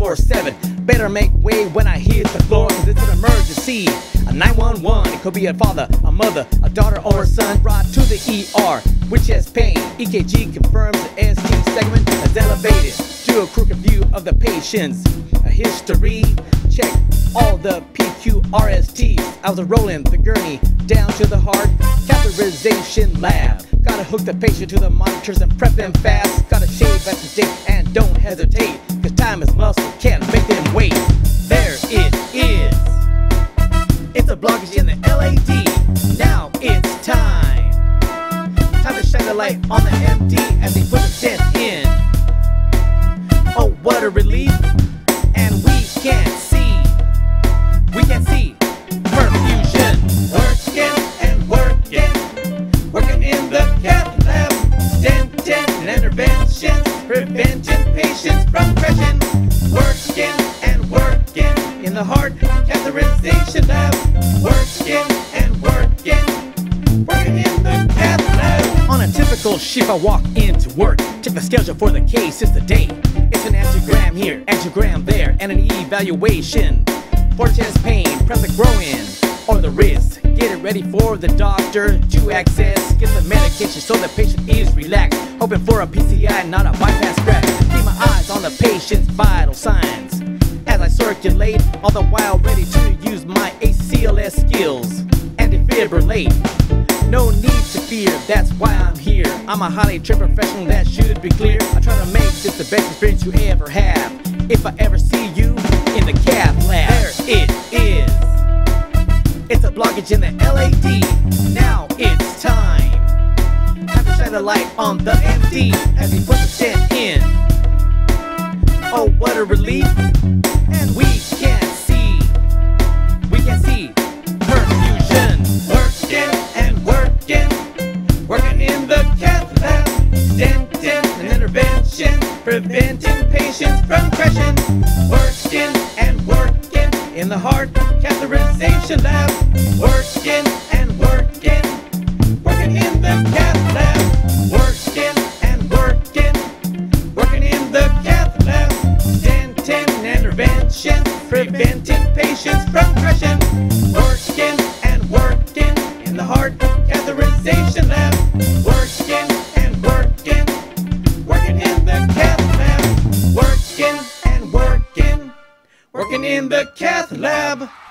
24/7. Better make way when I hit the floor, cause it's an emergency. A 911, it could be a father, a mother, a daughter, or a son brought to the ER with chest pain. EKG confirms the ST segment is elevated. Do a crooked view of the patient's history. Check all the PQRSTs. I was rolling the gurney down to the heart catheterization lab. Gotta hook the patient to the monitors and prep them fast. Gotta shave at the stick and don't hesitate, cause time is muscle, can't make them wait. There it is. It's a blockage in the LAD. Now it's time. Time to shine the light on the MD as they put the stent in. Oh, what a relief. And we can't see. We can't see. Perfusion. Working and working. Working in the cath lab. Stenting and interventions. Preventing patients from crashing. Working and working in the heart catheterization lab. Working and working. Working in the cath lab. On a typical shift, I walk into work. Check the schedule for the case, it's the day. It's an angiogram here, angiogram there, and an evaluation. For chest pain, press the groin or the wrist. Get it ready for the doctor to access. Get the medication so the patient is relaxed. Hoping for a PCI, not a bypass crack. Keep my eyes on the patient's vital signs as I circulate, all the while ready to use my ACLS skills and defibrillate. No need to fear, that's why I'm here. I'm a highly trained professional, that should be clear. I try to make this the best experience you ever have. If I ever see you in the cath lab, there it is. It's a blockage in the LAD. Now it's time. Time to shine the light on the MD as we put the stent in. Oh, what a relief. And we can't see. We can't see. Perfusion. Working and working. Working in the cath lab. Stenting and intervention. Preventing patients from crashing. Working and working in the heart catheterization lab. Working and working. Working in the cath lab. Working and working. Working in the cath lab. Stenting and intervention. Preventing patients from crashing. Working and working in the heart catheterization lab. Working and working. Working in the cath lab. Working and working. Working in the cath lab.